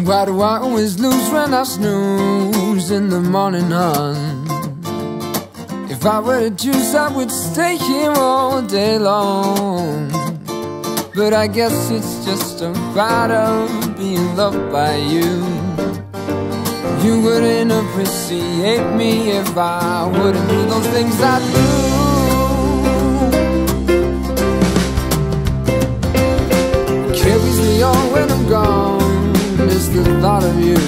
Why do I always lose when I snooze in the morning, hon? If I were to choose, I would stay here all day long. But I guess it's just a part of being loved by you. You wouldn't appreciate me if I wouldn't do those things I do. Carries me on when I'm gone, is the thought of you.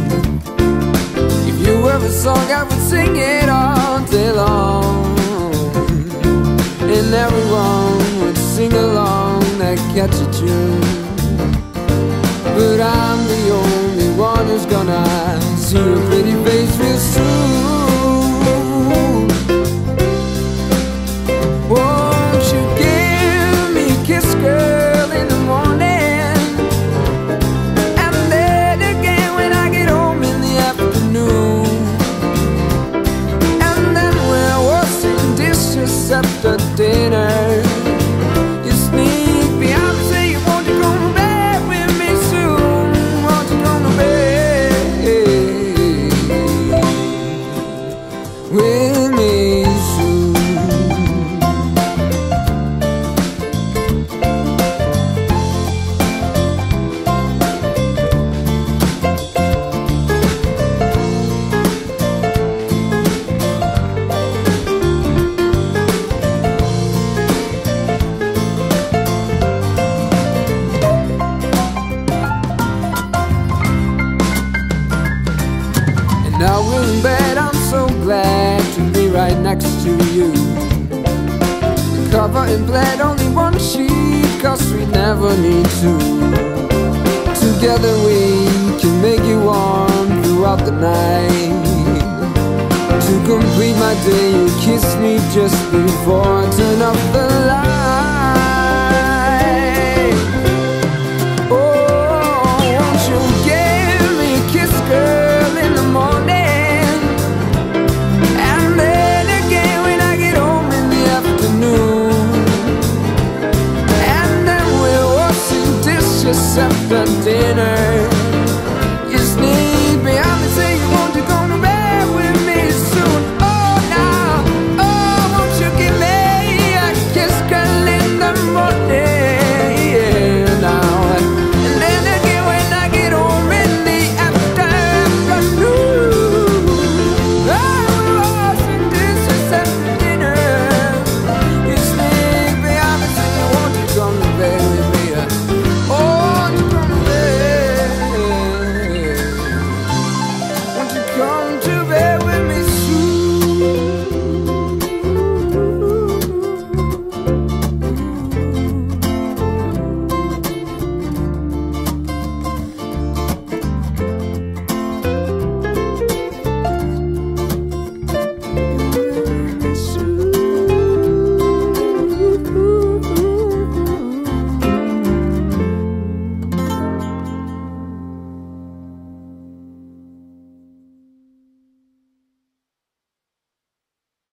If you were a song, I would sing it all day long, and everyone would sing along that catchy tune. But I'm the only one who's gonna see your pretty face real soon. Won't you give me a kiss, girl, in the morning, and then again when I get home in the afternoon, and then we're washing dishes after dinner. You sneak behind and say you want to go to bed with me soon. Want to go to bed with me soon. And now we're in bed, I'm so glad to be right next to you. The cover in bed, only one sheet, 'cause we never need to. Together we can make you warm throughout the night. To complete my day, you kiss me just before I turn off the light. Oh, won't you give me a kiss, girl, in the morning, and then again when I get home in the afternoon, and then we're washing dishes after dinner.